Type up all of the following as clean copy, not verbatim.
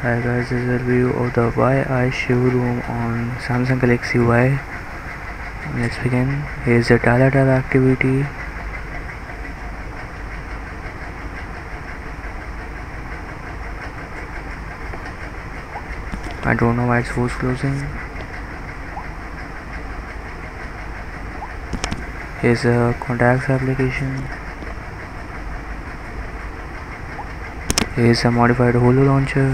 Hi guys, this is a review of the YI showroom on Samsung Galaxy Y. Let's begin. Here's the dial activity. I don't know why it's force closing. Here's a contacts application. Here's a modified Holo launcher.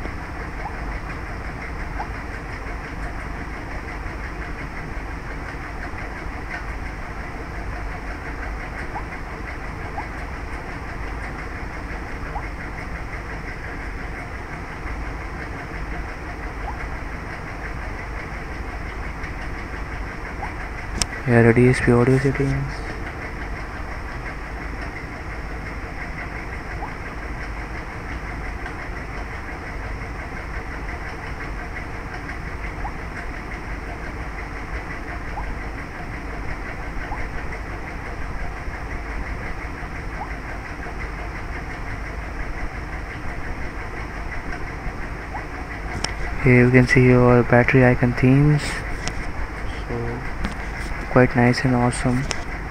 Here are DSP audio settings. Here you can see your battery icon themes. So quite nice and awesome.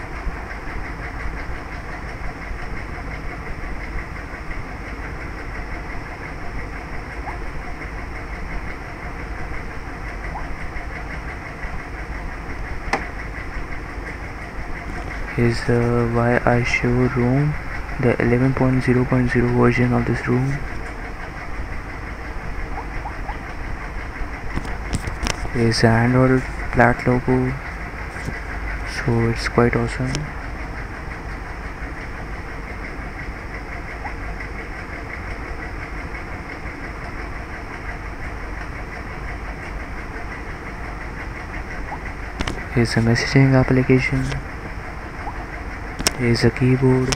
Here's the YI showroom, the 11.0.0 version of this room. Here's the Android flat logo, so it's quite awesome. Here's a messaging application. Here's a keyboard.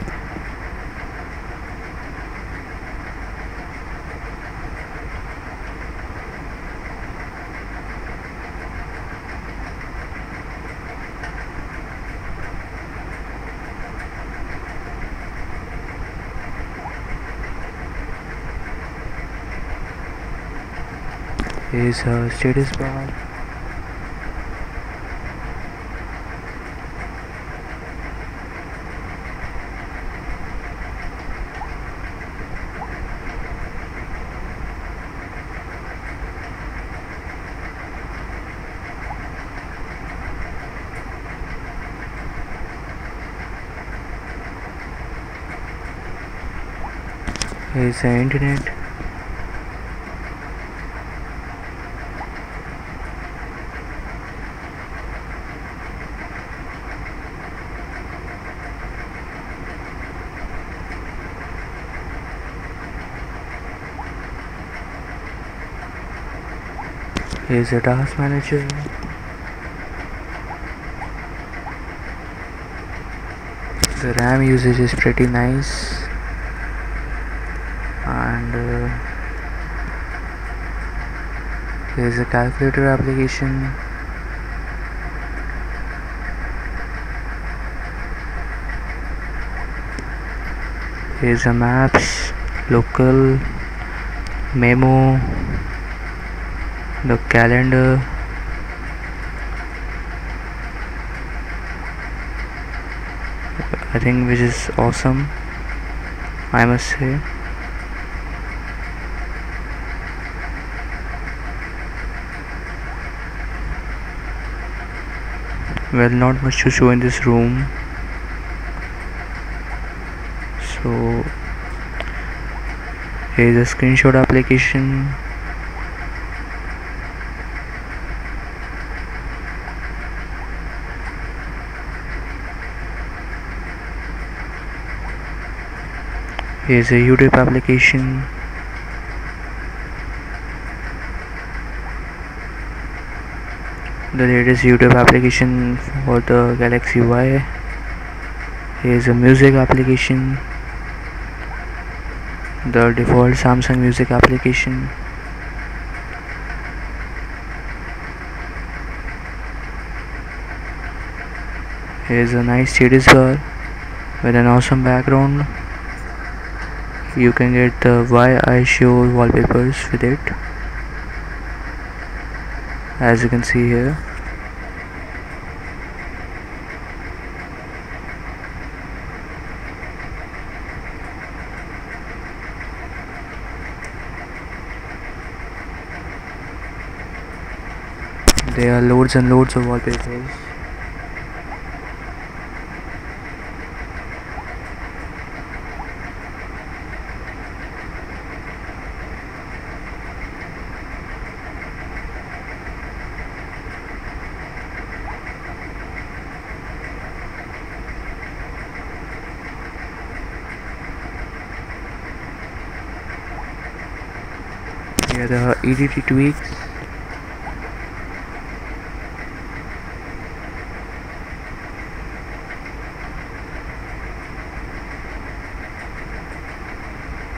Here's a status bar. Here's the internet. Here's a task manager. The RAM usage is pretty nice, and here's a calculator application. Here's a maps, local, memo, the calendar. I think which is awesome, I must say. Well, not much to show in this room. So here is a screenshot application. Here is a YouTube application. The latest YouTube application for the Galaxy Y. Here is a music application. The default Samsung Music application. Here is a nice status bar with an awesome background. You can get the Why I Show wallpapers with it, as you can see here. There are loads and loads of wallpapers. Here are the EDT tweaks.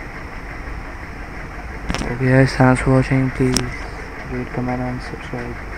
Okay guys, thanks for watching. Please rate, comment and subscribe.